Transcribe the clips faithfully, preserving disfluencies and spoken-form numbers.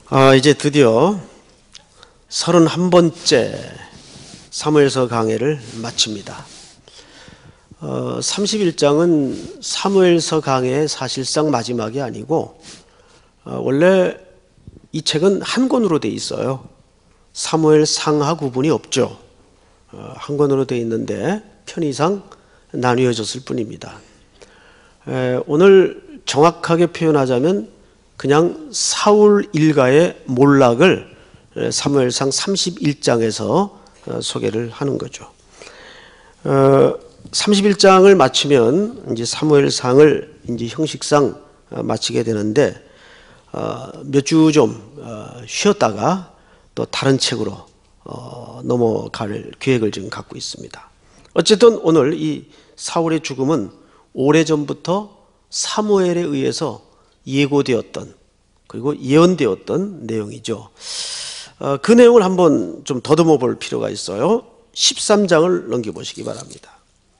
아, 이제 드디어 서른한 번째 사무엘서 강해를 마칩니다. 어, 삼십일 장은 사무엘서 강해의 사실상 마지막이 아니고 어, 원래 이 책은 한 권으로 되어 있어요. 사무엘 상하 구분이 없죠. 어, 한 권으로 되어 있는데 편의상 나뉘어졌을 뿐입니다. 에, 오늘 정확하게 표현하자면 그냥 사울 일가의 몰락을 사무엘상 삼십일 장에서 소개를 하는 거죠. 어, 삼십일 장을 마치면 이제 사무엘상을 이제 형식상 마치게 되는데 어, 몇 주 좀 어, 쉬었다가 또 다른 책으로 어, 넘어갈 계획을 지금 갖고 있습니다. 어쨌든 오늘 이 사울의 죽음은 오래전부터 사무엘에 의해서 예고되었던 그리고 예언되었던 내용이죠. 어, 그 내용을 한번 좀 더듬어 볼 필요가 있어요. 십삼 장을 넘겨보시기 바랍니다.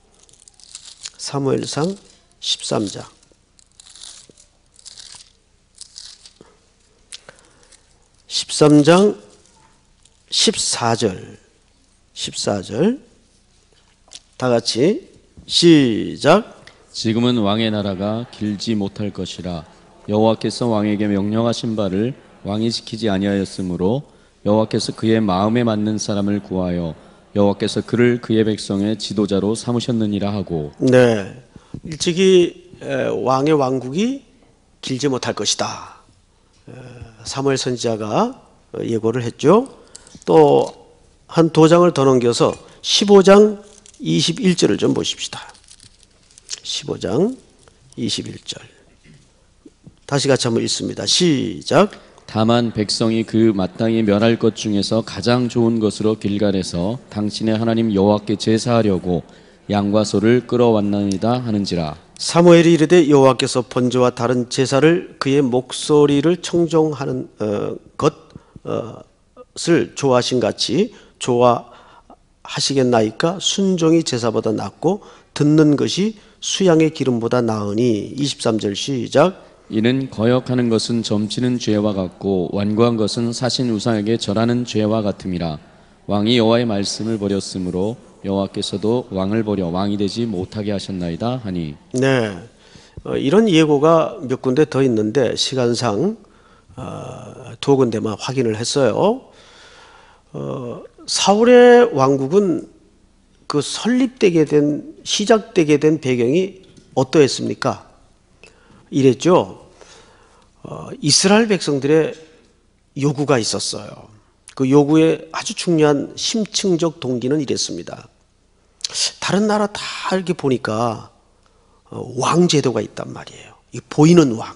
사무엘상 십삼 장. 십삼 장 십사 절. 십사 절. 다 같이 시작. 지금은 왕의 나라가 길지 못할 것이라 여호와께서 왕에게 명령하신 바를 왕이 지키지 아니하였으므로 여호와께서 그의 마음에 맞는 사람을 구하여 여호와께서 그를 그의 백성의 지도자로 삼으셨느니라 하고. 네, 일찍이 왕의 왕국이 길지 못할 것이다. 사무엘 선지자가 예고를 했죠. 또 한 두 장을 더 넘겨서 십오 장 이십일 절을 좀 보십시다. 십오 장 이십일 절. 다시 같이 한번 읽습니다. 시작. 다만 백성이 그 마땅히 멸할 것 중에서 가장 좋은 것으로 길갈에서 당신의 하나님 여호와께 제사하려고 양과 소를 끌어왔나이다 하는지라. 사무엘이 이르되 여호와께서 번제와 다른 제사를 그의 목소리를 청종하는 어, 것을 좋아하신 같이 좋아하시겠나이까? 순종이 제사보다 낫고 듣는 것이 수양의 기름보다 나으니. 이십삼 절 시작. 이는 거역하는 것은 점치는 죄와 같고 완고한 것은 사신 우상에게 절하는 죄와 같음이라. 왕이 여호와의 말씀을 버렸으므로 여호와께서도 왕을 버려 왕이 되지 못하게 하셨나이다 하니. 네, 어, 이런 예고가 몇 군데 더 있는데 시간상 어, 두 군데만 확인을 했어요. 어, 사울의 왕국은 그 설립되게 된 시작되게 된 배경이 어떠했습니까? 이랬죠. 어, 이스라엘 백성들의 요구가 있었어요. 그 요구의 아주 중요한 심층적 동기는 이랬습니다. 다른 나라 다 이렇게 보니까 어, 왕 제도가 있단 말이에요. 이 보이는 왕.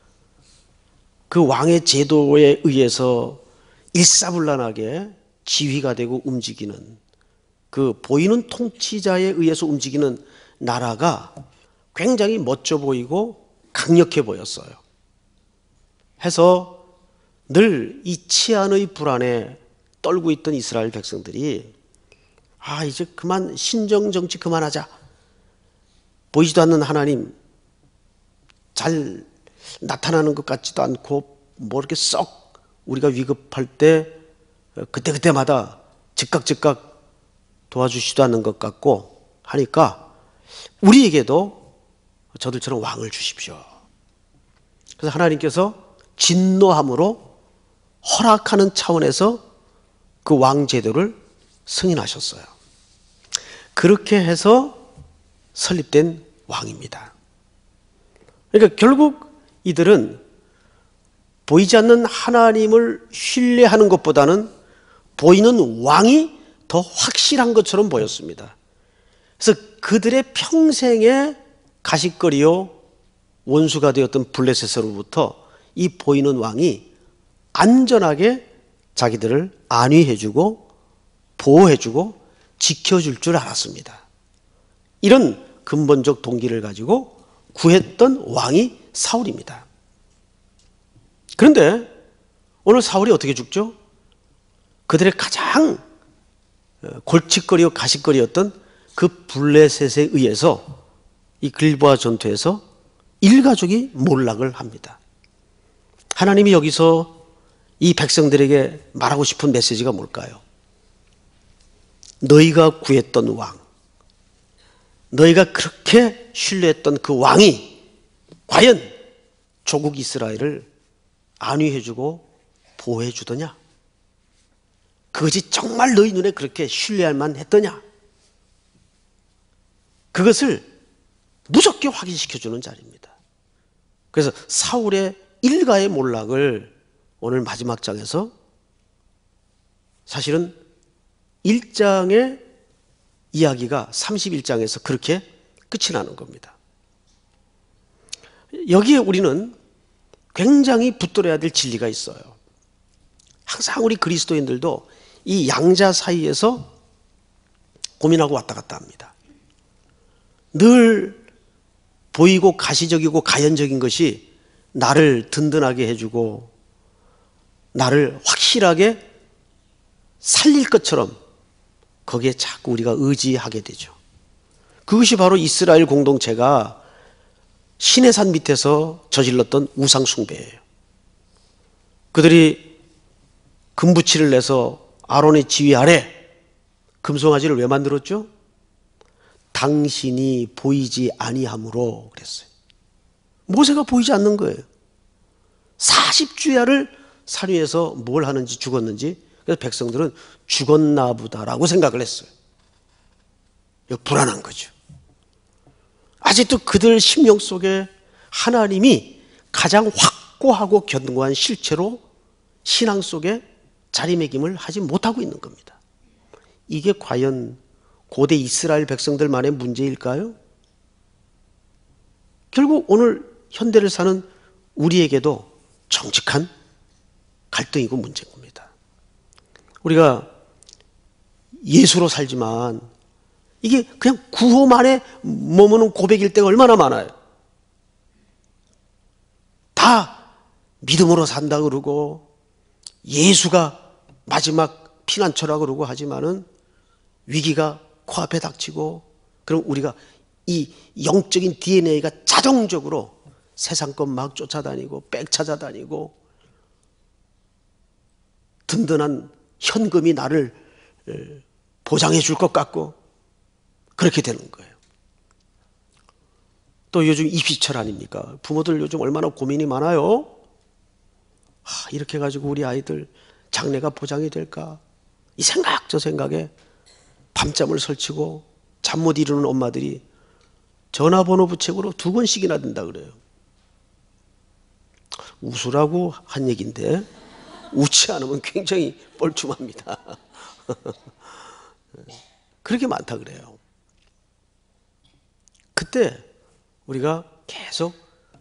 그 왕의 제도에 의해서 일사불란하게 지휘가 되고 움직이는 그 보이는 통치자에 의해서 움직이는 나라가 굉장히 멋져 보이고 강력해 보였어요. 해서 늘 이 치안의 불안에 떨고 있던 이스라엘 백성들이 아 이제 그만 신정정치 그만하자. 보이지도 않는 하나님 잘 나타나는 것 같지도 않고 뭐 이렇게 썩 우리가 위급할 때 그때그때마다 즉각 즉각 도와주시지도 않는 것 같고 하니까 우리에게도 저들처럼 왕을 주십시오. 그래서 하나님께서 진노함으로 허락하는 차원에서 그 왕 제도를 승인하셨어요. 그렇게 해서 설립된 왕입니다. 그러니까 결국 이들은 보이지 않는 하나님을 신뢰하는 것보다는 보이는 왕이 더 확실한 것처럼 보였습니다. 그래서 그들의 평생의 가십거리요 원수가 되었던 블레셋으로부터 이 보이는 왕이 안전하게 자기들을 안위해주고 보호해주고 지켜줄 줄 알았습니다. 이런 근본적 동기를 가지고 구했던 왕이 사울입니다. 그런데 오늘 사울이 어떻게 죽죠? 그들의 가장 골칫거리요 가십거리였던 그 블레셋에 의해서 이 길보아 전투에서 일가족이 몰락을 합니다. 하나님이 여기서 이 백성들에게 말하고 싶은 메시지가 뭘까요? 너희가 구했던 왕, 너희가 그렇게 신뢰했던 그 왕이 과연 조국 이스라엘을 안위해주고 보호해주더냐? 그것이 정말 너희 눈에 그렇게 신뢰할 만했더냐? 그것을 무섭게 확인시켜주는 자리입니다. 그래서 사울의 일가의 몰락을 오늘 마지막 장에서, 사실은 일 장의 이야기가 삼십일 장에서 그렇게 끝이 나는 겁니다. 여기에 우리는 굉장히 붙들어야 될 진리가 있어요. 항상 우리 그리스도인들도 이 양자 사이에서 고민하고 왔다 갔다 합니다. 늘 보이고 가시적이고 가연적인 것이 나를 든든하게 해주고 나를 확실하게 살릴 것처럼 거기에 자꾸 우리가 의지하게 되죠. 그것이 바로 이스라엘 공동체가 시내산 밑에서 저질렀던 우상 숭배예요. 그들이 금부치를 내서 아론의 지휘 아래 금송아지를 왜 만들었죠? 당신이 보이지 아니함으로 그랬어요. 모세가 보이지 않는 거예요. 사십 주야를 산 위에서 뭘 하는지, 죽었는지. 그래서 백성들은 죽었나 보다라고 생각을 했어요. 이거 불안한 거죠. 아직도 그들 심령 속에 하나님이 가장 확고하고 견고한 실체로 신앙 속에 자리매김을 하지 못하고 있는 겁니다. 이게 과연 고대 이스라엘 백성들만의 문제일까요? 결국 오늘 현대를 사는 우리에게도 정직한 갈등이고 문제인 겁니다. 우리가 예수로 살지만 이게 그냥 구호만에 머무는 고백일 때가 얼마나 많아요. 다 믿음으로 산다 그러고 예수가 마지막 피난처라 그러고 하지만은 위기가 코앞에 닥치고, 그럼 우리가 이 영적인 디엔에이가 자동적으로 세상 것 막 쫓아다니고 백 찾아다니고 든든한 현금이 나를 보장해 줄 것 같고 그렇게 되는 거예요. 또 요즘 입시철 아닙니까? 부모들 요즘 얼마나 고민이 많아요. 아, 이렇게 해가지고 우리 아이들 장래가 보장이 될까? 이 생각 저 생각에 밤잠을 설치고 잠 못 이루는 엄마들이 전화번호 부책으로 두 번씩이나 든다 그래요. 웃으라고 한 얘기인데 웃지 않으면 굉장히 뻘쭘합니다. 그렇게 많다 그래요. 그때 우리가 계속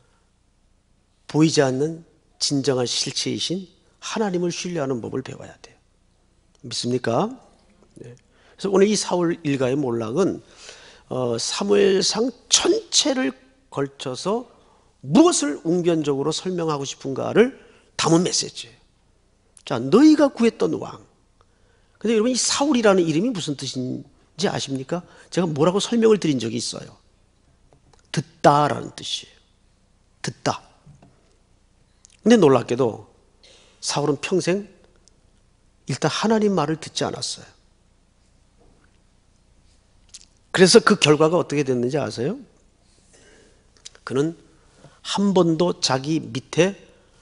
보이지 않는 진정한 실체이신 하나님을 신뢰하는 법을 배워야 돼요. 믿습니까? 네. 그래서 오늘 이 사울 일가의 몰락은 어, 사무엘상 전체를 걸쳐서 무엇을 웅변적으로 설명하고 싶은가를 담은 메시지예요. 자, 너희가 구했던 왕. 근데 여러분 이 사울이라는 이름이 무슨 뜻인지 아십니까? 제가 뭐라고 설명을 드린 적이 있어요. 듣다라는 뜻이에요. 듣다. 근데 놀랍게도 사울은 평생 일단 하나님 말을 듣지 않았어요. 그래서 그 결과가 어떻게 됐는지 아세요? 그는 한 번도 자기 밑에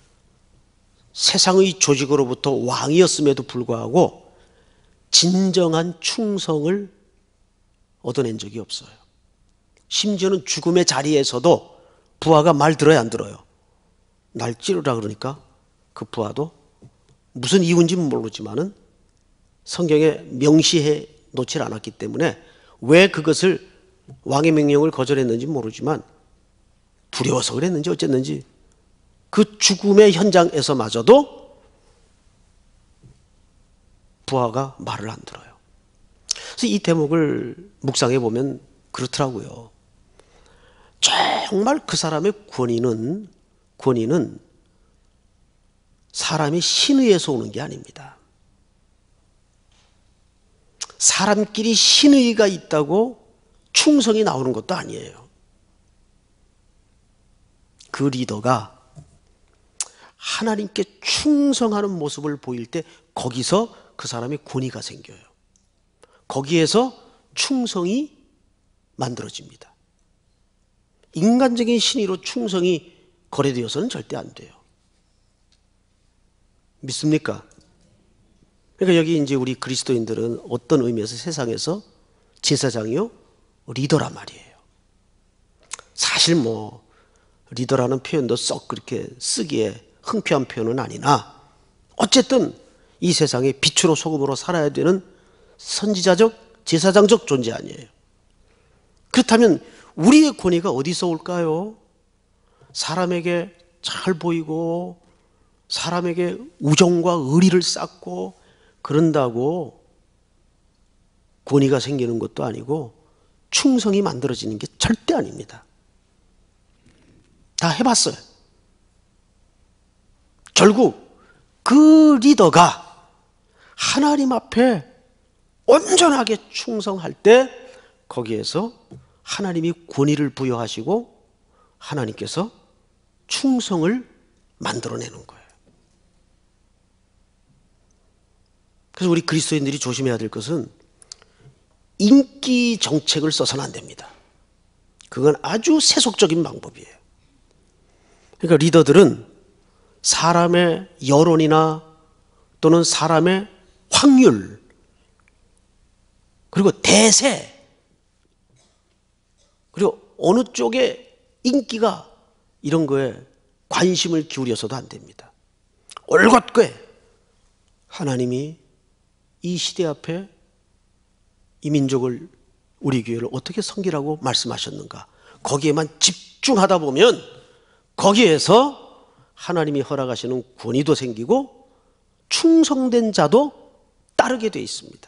세상의 조직으로부터 왕이었음에도 불구하고 진정한 충성을 얻어낸 적이 없어요. 심지어는 죽음의 자리에서도 부하가 말 들어야 안 들어요. 날 찌르라 그러니까 그 부하도 무슨 이유인지는 모르지만은 성경에 명시해 놓질 않았기 때문에 왜 그것을 왕의 명령을 거절했는지 모르지만 두려워서 그랬는지 어쨌는지 그 죽음의 현장에서마저도 부하가 말을 안 들어요. 그래서 이 대목을 묵상해 보면 그렇더라고요. 정말 그 사람의 권위는 권위는 사람이 신의에서 오는 게 아닙니다. 사람끼리 신의가 있다고 충성이 나오는 것도 아니에요. 그 리더가 하나님께 충성하는 모습을 보일 때 거기서 그 사람의 권위가 생겨요. 거기에서 충성이 만들어집니다. 인간적인 신의로 충성이 거래되어서는 절대 안 돼요. 믿습니까? 그러니까 여기 이제 우리 그리스도인들은 어떤 의미에서 세상에서 제사장이요? 리더란 말이에요. 사실 뭐 리더라는 표현도 썩 그렇게 쓰기에 흔쾌한 표현은 아니나 어쨌든 이 세상에 빛으로 소금으로 살아야 되는 선지자적, 제사장적 존재 아니에요. 그렇다면 우리의 권위가 어디서 올까요? 사람에게 잘 보이고 사람에게 우정과 의리를 쌓고 그런다고 권위가 생기는 것도 아니고 충성이 만들어지는 게 절대 아닙니다. 다 해봤어요. 결국 그 리더가 하나님 앞에 온전하게 충성할 때 거기에서 하나님이 권위를 부여하시고 하나님께서 충성을 만들어내는 거예요. 그래서 우리 그리스도인들이 조심해야 될 것은 인기 정책을 써서는 안 됩니다. 그건 아주 세속적인 방법이에요. 그러니까 리더들은 사람의 여론이나 또는 사람의 확률 그리고 대세 그리고 어느 쪽에 인기가 이런 거에 관심을 기울여서도 안 됩니다. 올곧게 하나님이 이 시대 앞에 이 민족을 우리 교회를 어떻게 섬기라고 말씀하셨는가 거기에만 집중하다 보면 거기에서 하나님이 허락하시는 권위도 생기고 충성된 자도 따르게 돼 있습니다.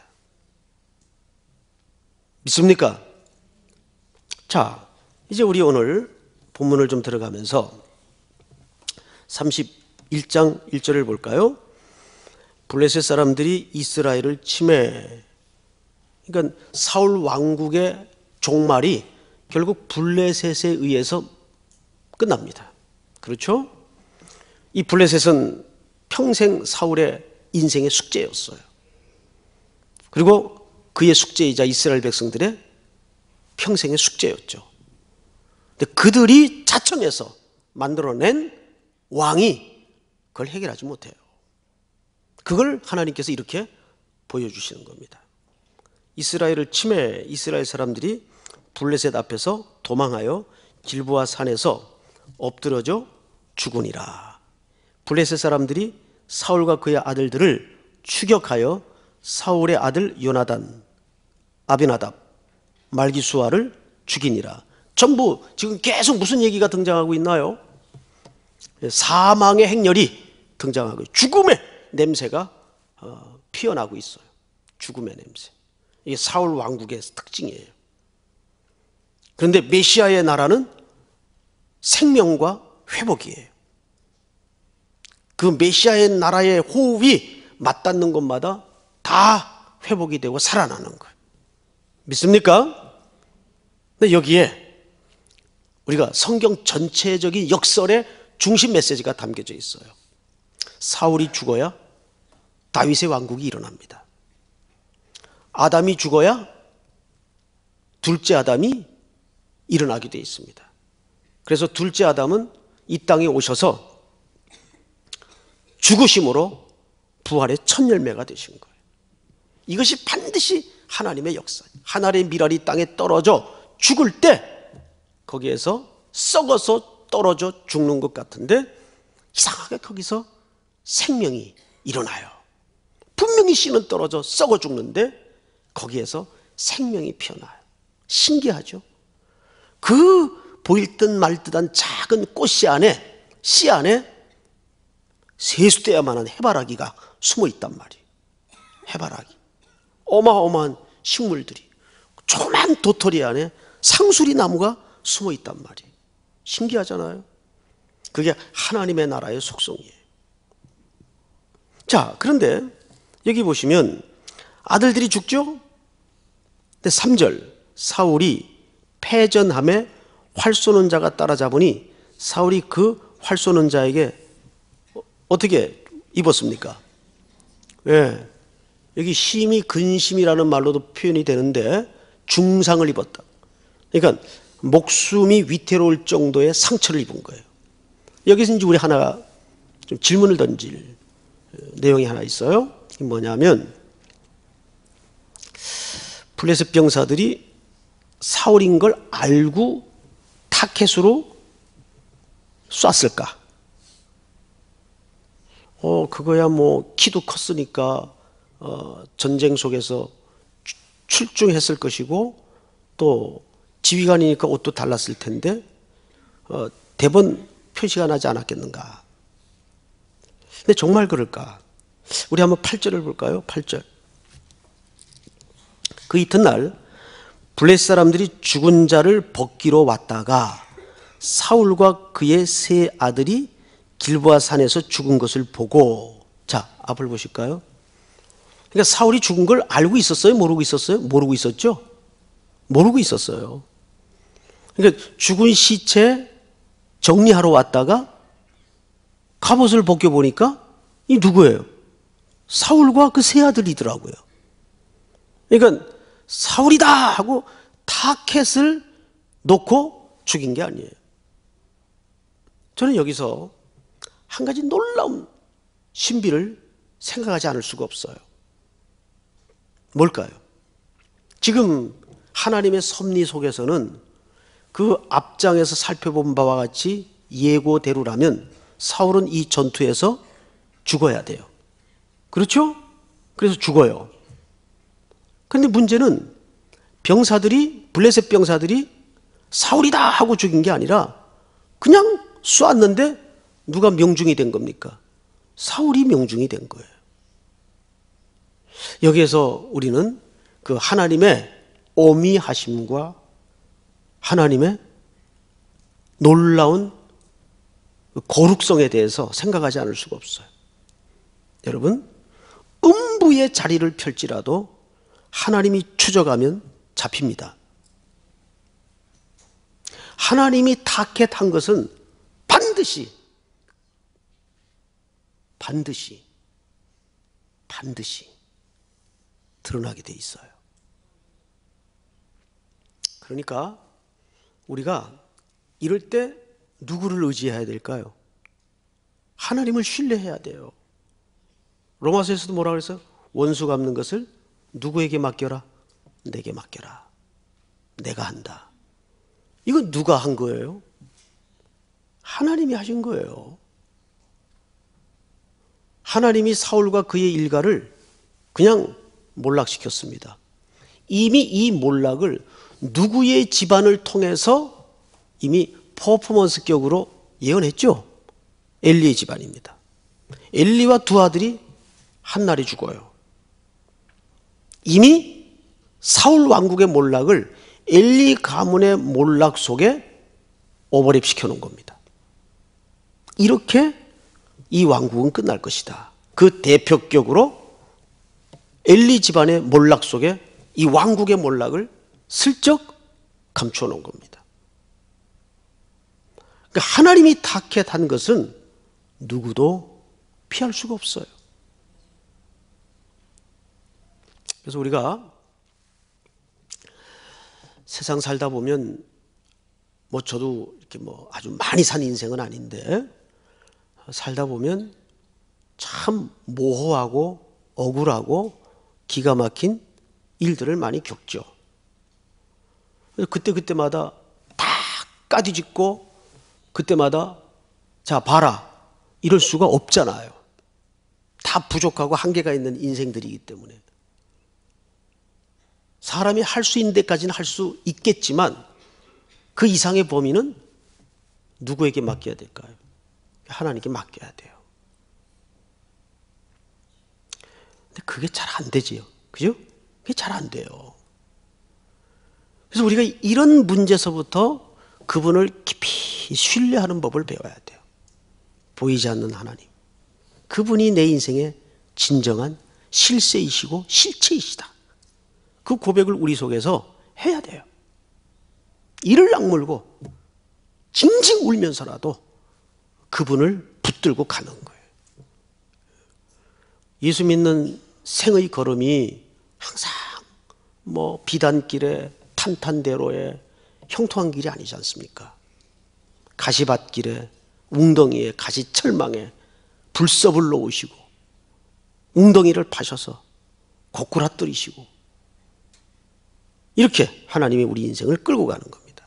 믿습니까? 자, 이제 우리 오늘 본문을 좀 들어가면서 삼십일 장 일 절을 볼까요? 블레셋 사람들이 이스라엘을 침해, 그러니까 사울 왕국의 종말이 결국 블레셋에 의해서 끝납니다. 그렇죠? 이 블레셋은 평생 사울의 인생의 숙제였어요. 그리고 그의 숙제이자 이스라엘 백성들의 평생의 숙제였죠. 근데 그들이 자청해서 만들어낸 왕이 그걸 해결하지 못해요. 그걸 하나님께서 이렇게 보여주시는 겁니다. 이스라엘을 침해, 이스라엘 사람들이 블레셋 앞에서 도망하여 길보아 산에서 엎드러져 죽으니라. 블레셋 사람들이 사울과 그의 아들들을 추격하여 사울의 아들 요나단, 아비나답, 말기수아를 죽이니라. 전부 지금 계속 무슨 얘기가 등장하고 있나요? 사망의 행렬이 등장하고 죽음의 냄새가 피어나고 있어요. 죽음의 냄새. 이게 사울 왕국의 특징이에요. 그런데 메시아의 나라는 생명과 회복이에요. 그 메시아의 나라의 호흡이 맞닿는 곳마다 다 회복이 되고 살아나는 거예요. 믿습니까? 근데 여기에 우리가 성경 전체적인 역설의 중심 메시지가 담겨져 있어요. 사울이 죽어야 다윗의 왕국이 일어납니다. 아담이 죽어야 둘째 아담이 일어나게 되어 있습니다. 그래서 둘째 아담은 이 땅에 오셔서 죽으심으로 부활의 첫 열매가 되신 거예요. 이것이 반드시 하나님의 역사. 하나님의 미랄이 땅에 떨어져 죽을 때 거기에서 썩어서 떨어져 죽는 것 같은데 이상하게 거기서 생명이 일어나요. 분명히 씨는 떨어져 썩어 죽는데 거기에서 생명이 피어나요. 신기하죠? 그 보일 듯 말 듯한 작은 꽃씨 안에, 씨 안에 세수돼야만한 해바라기가 숨어 있단 말이에요. 해바라기. 어마어마한 식물들이 조그만 도토리 안에 상수리 나무가 숨어 있단 말이에요. 신기하잖아요. 그게 하나님의 나라의 속성이에요. 자, 그런데 여기 보시면 아들들이 죽죠? 근데 삼 절 사울이 패전함에 활 쏘는 자가 따라잡으니 사울이 그 활 쏘는 자에게 어떻게 입었습니까? 예, 여기 심히 근심이라는 말로도 표현이 되는데 중상을 입었다. 그러니까 목숨이 위태로울 정도의 상처를 입은 거예요. 여기서 이제 우리 하나 좀 질문을 던질 내용이 하나 있어요. 이게 뭐냐면 블레셋 병사들이 사울인 걸 알고 타켓으로 쐈을까? 어, 그거야 뭐 키도 컸으니까 어, 전쟁 속에서 출중했을 것이고 또 지휘관이니까 옷도 달랐을 텐데 어, 대번 표시가 나지 않았겠는가? 근데 정말 그럴까? 우리 한번 팔 절을 볼까요? 팔 절. 그 이튿날 블레셋 사람들이 죽은 자를 벗기러 왔다가 사울과 그의 세 아들이 길보아 산에서 죽은 것을 보고, 자, 앞을 보실까요? 그러니까 사울이 죽은 걸 알고 있었어요? 모르고 있었어요? 모르고 있었죠? 모르고 있었어요. 그러니까 죽은 시체 정리하러 왔다가 갑옷을 벗겨보니까 이 누구예요? 사울과 그 세 아들이더라고요. 그러니까 사울이다 하고 타켓을 놓고 죽인 게 아니에요. 저는 여기서 한 가지 놀라운 신비를 생각하지 않을 수가 없어요. 뭘까요? 지금 하나님의 섭리 속에서는 그 앞장에서 살펴본 바와 같이 예고대로라면 사울은 이 전투에서 죽어야 돼요. 그렇죠? 그래서 죽어요. 그런데 문제는 병사들이, 블레셋 병사들이 사울이다 하고 죽인 게 아니라 그냥 쐈는데 누가 명중이 된 겁니까? 사울이 명중이 된 거예요. 여기에서 우리는 그 하나님의 오미하심과 하나님의 놀라운 거룩성에 대해서 생각하지 않을 수가 없어요. 여러분, 음부의 자리를 펼지라도 하나님이 추적하면 잡힙니다. 하나님이 타켓한 것은 반드시 반드시 반드시 드러나게 돼 있어요. 그러니까 우리가 이럴 때 누구를 의지해야 될까요? 하나님을 신뢰해야 돼요. 로마서에서도 뭐라 그랬어요? 원수 갚는 것을 누구에게 맡겨라? 내게 맡겨라. 내가 한다. 이건 누가 한 거예요? 하나님이 하신 거예요. 하나님이 사울과 그의 일가를 그냥 몰락시켰습니다. 이미 이 몰락을 누구의 집안을 통해서 이미 퍼포먼스격으로 예언했죠? 엘리의 집안입니다. 엘리와 두 아들이 한날에 죽어요. 이미 사울 왕국의 몰락을 엘리 가문의 몰락 속에 오버랩 시켜놓은 겁니다. 이렇게 이 왕국은 끝날 것이다. 그 대표격으로 엘리 집안의 몰락 속에 이 왕국의 몰락을 슬쩍 감추어 놓은 겁니다. 그러니까 하나님이 타켓한 것은 누구도 피할 수가 없어요. 그래서 우리가 세상 살다 보면 뭐 저도 이렇게 뭐 아주 많이 산 인생은 아닌데 살다 보면 참 모호하고 억울하고 기가 막힌 일들을 많이 겪죠. 그때 그때마다 다 까뒤집고 그때마다 자 봐라 이럴 수가 없잖아요. 다 부족하고 한계가 있는 인생들이기 때문에 사람이 할 수 있는 데까지는 할 수 있겠지만 그 이상의 범위는 누구에게 맡겨야 될까요? 하나님께 맡겨야 돼요. 근데 그게 잘 안 되지요. 그죠? 그게 잘 안 돼요. 그래서 우리가 이런 문제서부터 그분을 깊이 신뢰하는 법을 배워야 돼요. 보이지 않는 하나님. 그분이 내 인생의 진정한 실세이시고 실체이시다. 그 고백을 우리 속에서 해야 돼요. 이를 악물고 징징 울면서라도 그분을 붙들고 가는 거예요. 예수 믿는 생의 걸음이 항상 뭐 비단길에 탄탄대로에 형통한 길이 아니지 않습니까? 가시밭길에 웅덩이에 가시철망에 불섭을 놓으시고 웅덩이를 파셔서 고꾸라뜨리시고 이렇게 하나님이 우리 인생을 끌고 가는 겁니다.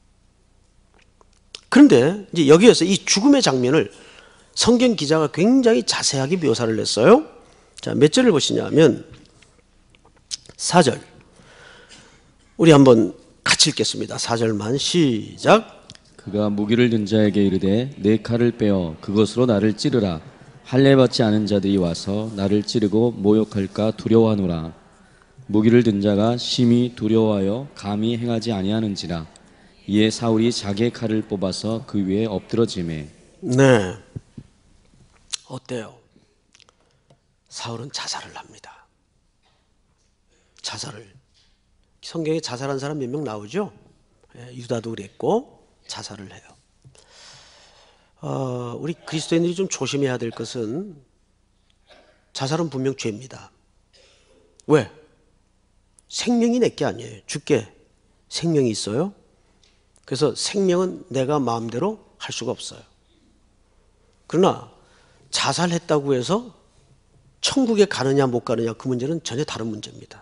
그런데 이제 여기에서 이 죽음의 장면을 성경 기자가 굉장히 자세하게 묘사를 했어요. 자, 몇 절을 보시냐면 사 절. 우리 한번 같이 읽겠습니다. 사 절만 시작. 그가 무기를 든 자에게 이르되 내 칼을 빼어 그것으로 나를 찌르라. 할례 받지 않은 자들이 와서 나를 찌르고 모욕할까 두려워하노라. 무기를 든 자가 심히 두려워하여 감히 행하지 아니하는지라. 이에 사울이 자기의 칼을 뽑아서 그 위에 엎드러지매. 네. 어때요? 사울은 자살을 합니다. 자살을. 성경에 자살한 사람 몇 명 나오죠? 유다도 그랬고 자살을 해요. 어, 우리 그리스도인들이 좀 조심해야 될 것은 자살은 분명 죄입니다. 왜? 생명이 내게 아니에요. 주께 생명이 있어요. 그래서 생명은 내가 마음대로 할 수가 없어요. 그러나 자살했다고 해서 천국에 가느냐 못 가느냐 그 문제는 전혀 다른 문제입니다.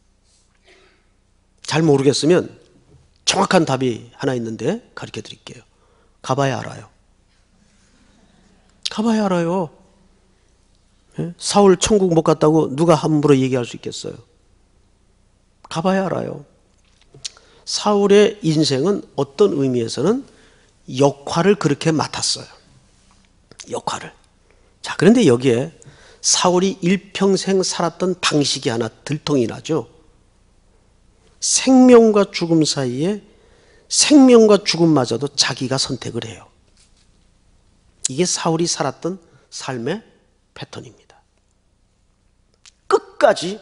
잘 모르겠으면 정확한 답이 하나 있는데 가르쳐 드릴게요. 가봐야 알아요. 가봐야 알아요. 예? 사울 천국 못 갔다고 누가 함부로 얘기할 수 있겠어요? 가봐야 알아요. 사울의 인생은 어떤 의미에서는 역할을 그렇게 맡았어요. 역할을. 자, 그런데 여기에 사울이 일평생 살았던 방식이 하나 들통이 나죠. 생명과 죽음 사이에 생명과 죽음마저도 자기가 선택을 해요. 이게 사울이 살았던 삶의 패턴입니다. 끝까지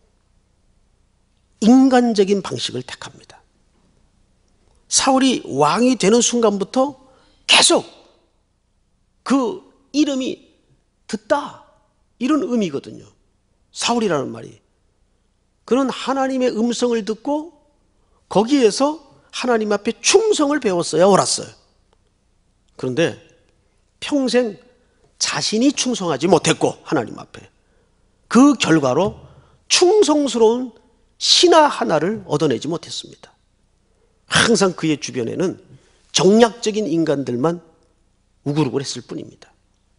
인간적인 방식을 택합니다. 사울이 왕이 되는 순간부터 계속 그 이름이 듣다 이런 의미거든요. 사울이라는 말이. 그는 하나님의 음성을 듣고 거기에서 하나님 앞에 충성을 배웠어야 옳았어요. 그런데 평생 자신이 충성하지 못했고 하나님 앞에 그 결과로 충성스러운 신하 하나를 얻어내지 못했습니다. 항상 그의 주변에는 정략적인 인간들만 우글우글했을 뿐입니다.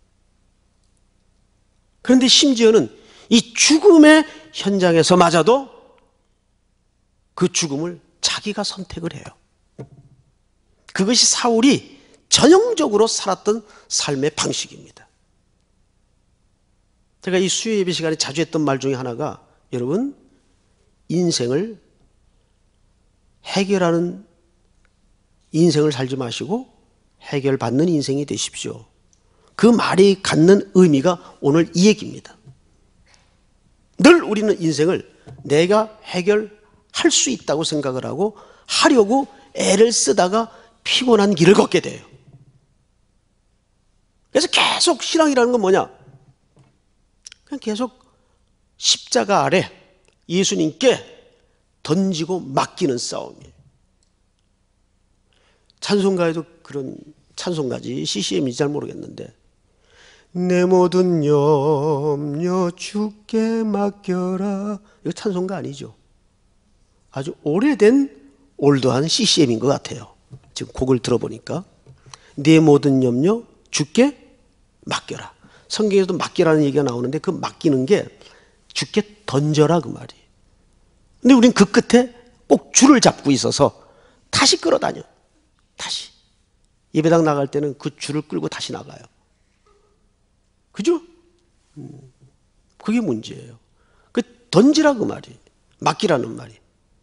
그런데 심지어는 이 죽음의 현장에서마저도 그 죽음을 자기가 선택을 해요. 그것이 사울이 전형적으로 살았던 삶의 방식입니다. 제가 이 수요 예배 시간에 자주 했던 말 중에 하나가 여러분 인생을 해결하는 인생을 살지 마시고 해결받는 인생이 되십시오. 그 말이 갖는 의미가 오늘 이 얘기입니다. 늘 우리는 인생을 내가 해결할 수 있다고 생각을 하고 하려고 애를 쓰다가 피곤한 길을 걷게 돼요. 그래서 계속 신앙이라는 건 뭐냐? 그냥 계속 십자가 아래 예수님께 던지고 맡기는 싸움이에요. 찬송가에도 그런 찬송가지 씨씨엠인지 잘 모르겠는데 내 모든 염려 주께 맡겨라. 이거 찬송가 아니죠. 아주 오래된 올드한 씨씨엠인 것 같아요. 지금 곡을 들어보니까 내 모든 염려 주께 맡겨라. 성경에서도 맡기라는 얘기가 나오는데 그 맡기는 게 주께 던져라 그 말이에요. 근데 우린 그 끝에 꼭 줄을 잡고 있어서 다시 끌어다녀. 다시. 예배당 나갈 때는 그 줄을 끌고 다시 나가요. 그죠? 그게 문제예요. 그 던지라 그 말이, 맡기라는 말이.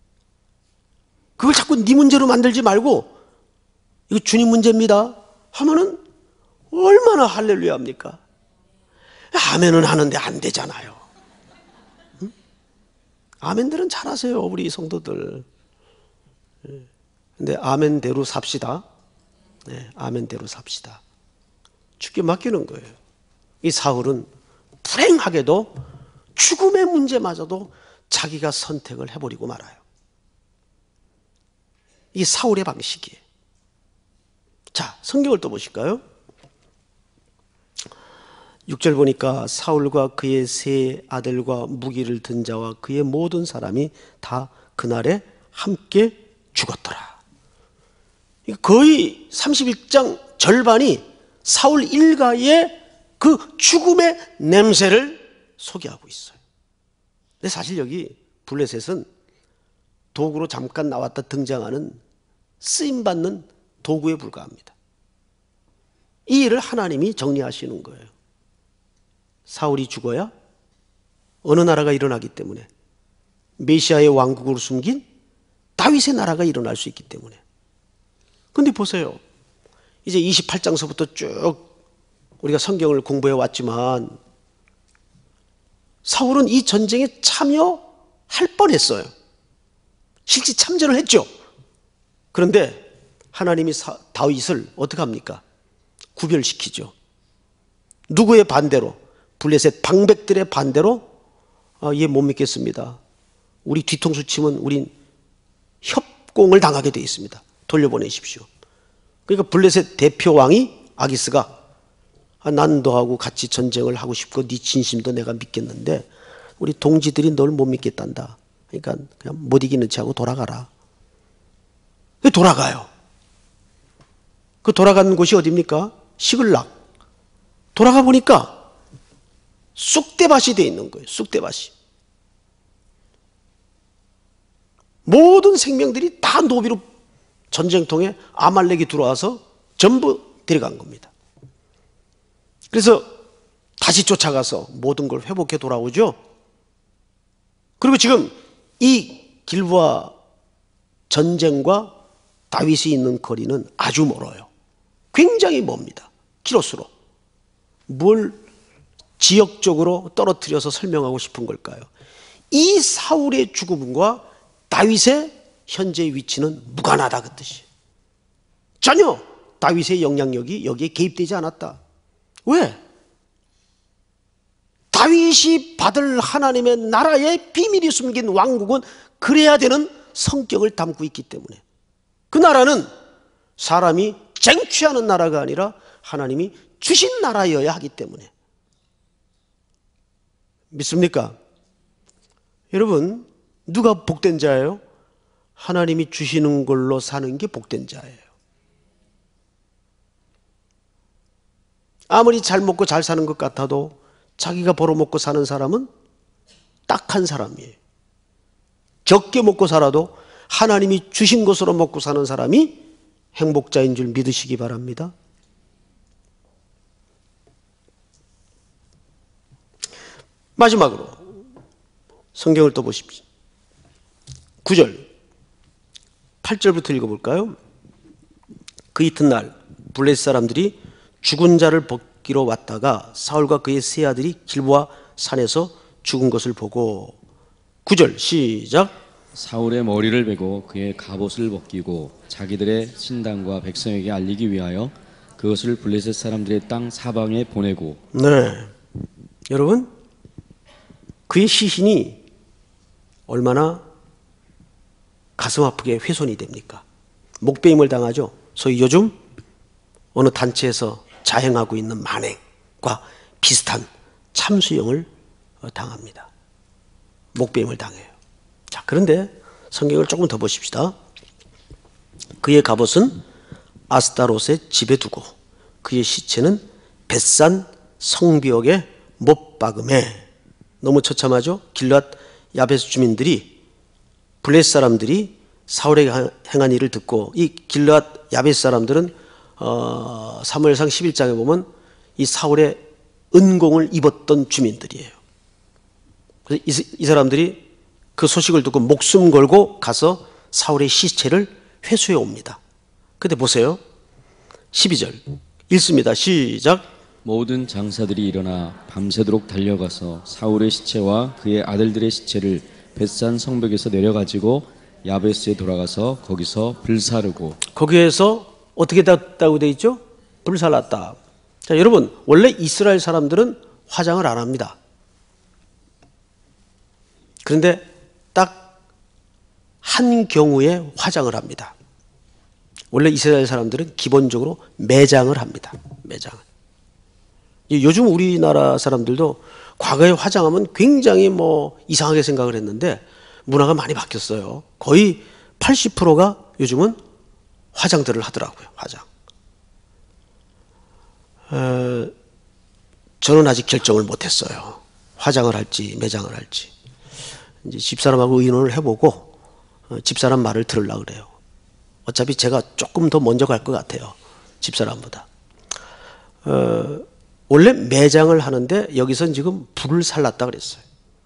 그걸 자꾸 네 문제로 만들지 말고 이거 주님 문제입니다 하면은 얼마나 할렐루야 합니까? 아멘은 하는데 안 되잖아요. 응? 아멘들은 잘하세요 우리 성도들. 근데 아멘대로 삽시다. 네, 아멘대로 삽시다. 주께 맡기는 거예요. 이 사울은 불행하게도 죽음의 문제마저도 자기가 선택을 해버리고 말아요. 이게 사울의 방식이에요. 자, 성경을 또 보실까요? 육 절 보니까 사울과 그의 세 아들과 무기를 든 자와 그의 모든 사람이 다 그날에 함께 죽었더라. 거의 삼십일 장 절반이 사울 일가의 그 죽음의 냄새를 소개하고 있어요. 근데 사실 여기 블레셋은 도구로 잠깐 나왔다 등장하는 쓰임받는 도구에 불과합니다. 이 일을 하나님이 정리하시는 거예요. 사울이 죽어야 어느 나라가 일어나기 때문에, 메시아의 왕국을 숨긴 다윗의 나라가 일어날 수 있기 때문에. 그런데 보세요. 이제 이십팔 장서부터 쭉 우리가 성경을 공부해 왔지만 사울은 이 전쟁에 참여할 뻔했어요. 실제 참전을 했죠. 그런데 하나님이 사, 다윗을 어떻게 합니까? 구별시키죠. 누구의 반대로? 블레셋 방백들의 반대로 아, 얘 못 믿겠습니다. 우리 뒤통수 치면 우린 협공을 당하게 되어 있습니다. 돌려보내십시오. 그러니까 블레셋 대표 왕이 아기스가 아, 난 너하고 같이 전쟁을 하고 싶고 네 진심도 내가 믿겠는데 우리 동지들이 널 못 믿겠단다. 그러니까 그냥 못 이기는 체하고 돌아가라. 돌아가요. 그 돌아가는 곳이 어디입니까? 시글락. 돌아가 보니까 쑥대밭이 되어 있는 거예요. 쑥대밭이. 모든 생명들이 다 노비로 전쟁통에 아말렉이 들어와서 전부 데려간 겁니다. 그래서 다시 쫓아가서 모든 걸 회복해 돌아오죠. 그리고 지금 이 길보아 전쟁과 다윗이 있는 거리는 아주 멀어요. 굉장히 멉니다. 키로수로. 뭘 지역적으로 떨어뜨려서 설명하고 싶은 걸까요? 이 사울의 죽음과 다윗의 현재 위치는 무관하다 그 뜻이에요. 전혀 다윗의 영향력이 여기에 개입되지 않았다. 왜? 다윗이 받을 하나님의 나라의 비밀이 숨긴 왕국은 그래야 되는 성격을 담고 있기 때문에, 그 나라는 사람이 쟁취하는 나라가 아니라 하나님이 주신 나라여야 하기 때문에. 믿습니까? 여러분, 누가 복된 자예요? 하나님이 주시는 걸로 사는 게 복된 자예요. 아무리 잘 먹고 잘 사는 것 같아도 자기가 벌어먹고 사는 사람은 딱한 사람이에요. 적게 먹고 살아도 하나님이 주신 것으로 먹고 사는 사람이 행복자인 줄 믿으시기 바랍니다. 마지막으로 성경을 또 보십시오. 구 절, 팔 절부터 읽어볼까요? 그 이튿날 블레셋 사람들이 죽은 자를 벗기러 왔다가 사울과 그의 세 아들이 길보아 산에서 죽은 것을 보고, 구 절 시작. 사울의 머리를 베고 그의 갑옷을 벗기고 자기들의 신당과 백성에게 알리기 위하여 그것을 블레셋 사람들의 땅 사방에 보내고. 네, 여러분, 그의 시신이 얼마나 가슴 아프게 훼손이 됩니까? 목배임을 당하죠. 소위 요즘 어느 단체에서 자행하고 있는 만행과 비슷한 참수형을 당합니다. 목배임을 당해요. 자, 그런데 성경을 조금 더 보십시다. 그의 갑옷은 아스타롯의 집에 두고 그의 시체는 벳산 성벽에 못 박음에. 너무 처참하죠? 길앗 야베스 주민들이, 블레셋 사람들이 사울에게 행한 일을 듣고, 이 길앗 야베스 사람들은 어, 사무엘상 십일 장에 보면 이 사울의 은공을 입었던 주민들이에요. 그래서 이, 이 사람들이 그 소식을 듣고 목숨 걸고 가서 사울의 시체를 회수해 옵니다. 근데 보세요. 십이 절 읽습니다. 시작. 모든 장사들이 일어나 밤새도록 달려가서 사울의 시체와 그의 아들들의 시체를 벳산 성벽에서 내려가지고 야베스에 돌아가서 거기서 불사르고. 거기에서 어떻게 됐다고 되어 있죠? 불살랐다. 자, 여러분, 원래 이스라엘 사람들은 화장을 안 합니다. 그런데 딱 한 경우에 화장을 합니다. 원래 이스라엘 사람들은 기본적으로 매장을 합니다. 매장을. 요즘 우리나라 사람들도 과거에 화장하면 굉장히 뭐 이상하게 생각을 했는데 문화가 많이 바뀌었어요. 거의 팔십 퍼센트가 요즘은 화장들을 하더라고요. 화장. 어, 저는 아직 결정을 못했어요. 화장을 할지 매장을 할지. 이제 집사람하고 의논을 해보고 어, 집사람 말을 들으려고 그래요. 어차피 제가 조금 더 먼저 갈 것 같아요. 집사람보다. 어, 원래 매장을 하는데 여기선 지금 불을 살랐다 그랬어요.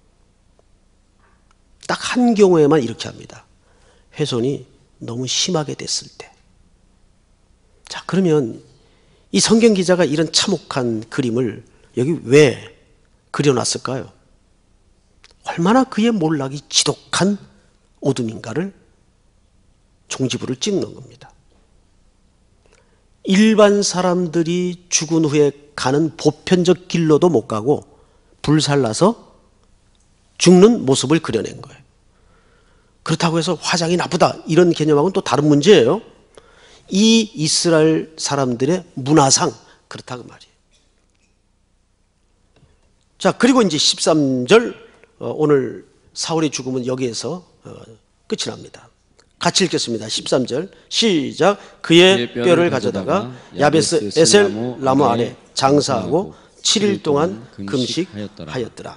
딱 한 경우에만 이렇게 합니다. 훼손이 너무 심하게 됐을 때. 자, 그러면 이 성경 기자가 이런 참혹한 그림을 여기 왜 그려놨을까요? 얼마나 그의 몰락이 지독한 어둠인가를 종지부를 찍는 겁니다. 일반 사람들이 죽은 후에 가는 보편적 길로도 못 가고 불살라서 죽는 모습을 그려낸 거예요. 그렇다고 해서 화장이 나쁘다 이런 개념하고는 또 다른 문제예요. 이 이스라엘 사람들의 문화상 그렇다고 말이에요. 자, 그리고 이제 십삼 절 오늘 사울의 죽음은 여기에서 끝이 납니다. 같이 읽겠습니다. 십삼 절 시작. 그의 뼈를 가져다가 야베스 에셀 나무 아래 장사하고 칠 일 동안 금식하였더라.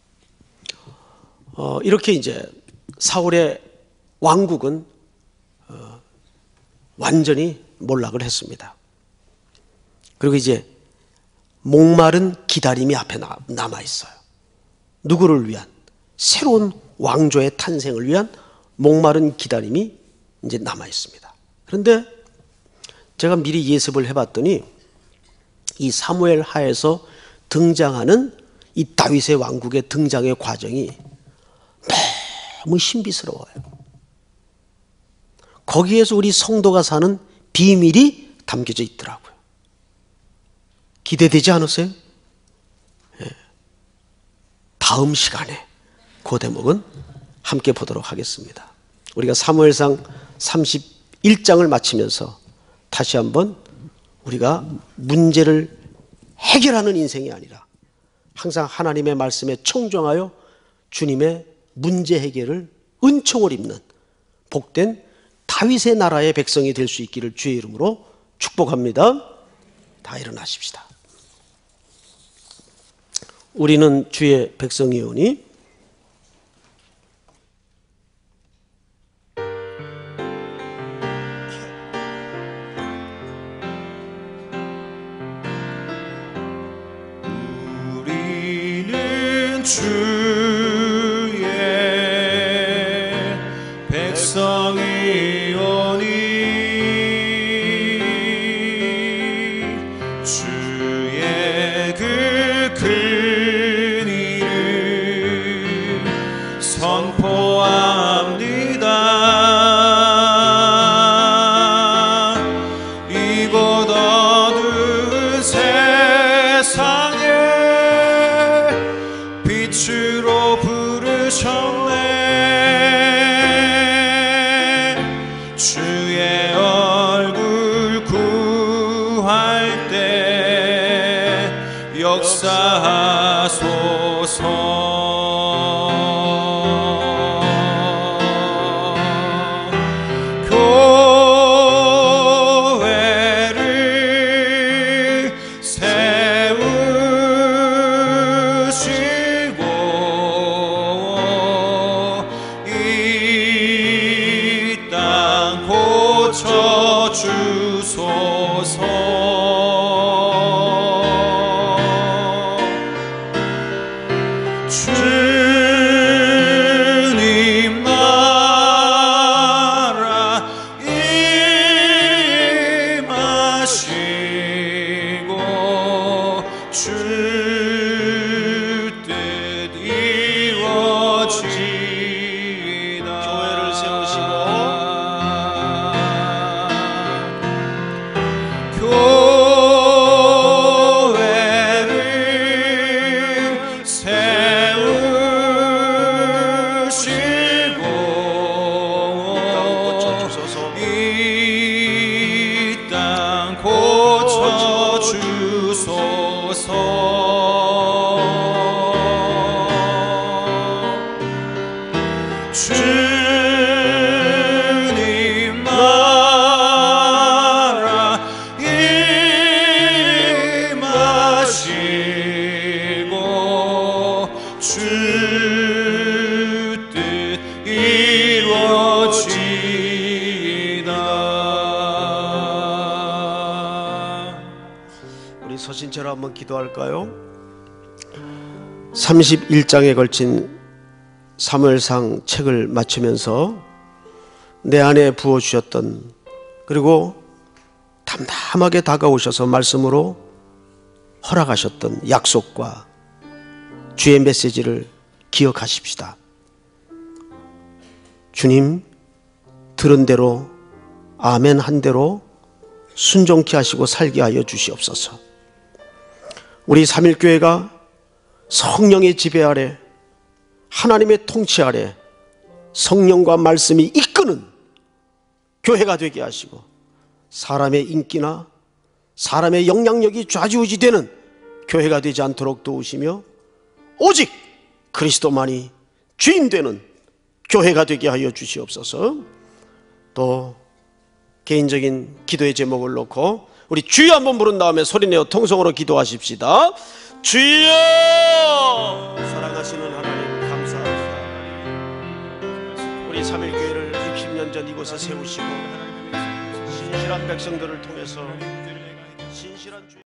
어, 이렇게 이제 사울의 왕국은 어, 완전히 몰락을 했습니다. 그리고 이제 목마른 기다림이 앞에 남아 있어요. 누구를 위한? 새로운 왕조의 탄생을 위한 목마른 기다림이 이제 남아 있습니다. 그런데 제가 미리 예습을 해봤더니 이 사무엘 하에서 등장하는 이 다윗의 왕국의 등장의 과정이 너무 신비스러워요. 거기에서 우리 성도가 사는 비밀이 담겨져 있더라고요. 기대되지 않으세요? 예. 다음 시간에 그 대목은 함께 보도록 하겠습니다. 우리가 사무엘상 삼십일 장을 마치면서 다시 한번 우리가 문제를 해결하는 인생이 아니라 항상 하나님의 말씀에 청정하여 주님의 문제 해결을 은총을 입는 복된 다윗의 나라의 백성이 될 수 있기를 주의 이름으로 축복합니다. 다 일어나십시다. 우리는 주의 백성이오니 우리는 주의 백성이오니 주의 그 큰 일을 선포합니다. 이곳 어두운 세상에 빛으로 부르셨네. 주의 얼굴 구할 때 역사하소서. 교회를 세우시고 이 땅 고쳐주소서. 주님 나라 임하시고 주 뜻 이루어지이다. 교회를 세우시고 주님 나라 임하시고 주 뜻 이루어지이다. 우리 서신처럼 한번 기도할까요? 삼십일 장에 걸친 사무엘상 책을 마치면서 내 안에 부어주셨던, 그리고 담담하게 다가오셔서 말씀으로 허락하셨던 약속과 주의 메시지를 기억하십시다. 주님, 들은 대로 아멘 한 대로 순종케 하시고 살게 하여 주시옵소서. 우리 삼일교회가 성령의 지배 아래, 하나님의 통치 아래 성령과 말씀이 이끄는 교회가 되게 하시고, 사람의 인기나 사람의 영향력이 좌지우지되는 교회가 되지 않도록 도우시며, 오직 그리스도만이 주인 되는 교회가 되게 하여 주시옵소서. 또 개인적인 기도의 제목을 놓고 우리 주여 한번 부른 다음에 소리내어 통성으로 기도하십시다. 주여! 사랑하시는 하나님 감사합니다. 우리 삼일교회를 육십 년 전 이곳에 세우시고 신실한 백성들을 통해서 신실한 주